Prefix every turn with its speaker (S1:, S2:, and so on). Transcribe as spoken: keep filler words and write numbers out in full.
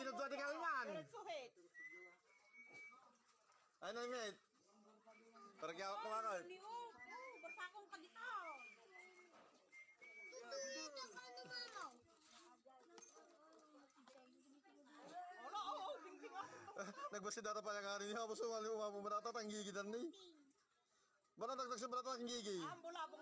S1: kinudwa di kalman.
S2: Suhit.
S1: Ano yung mate? Paragyaw ko mga kal.
S2: Basta akong kagitaw. Wala, oo, ding-ding ako.
S1: Nagbasi data pa yung harin niya. Tapos umali umapo mo data, tanggigitan ni. Ba't nagtagsa ba data ang gigi?
S2: Ah, bula,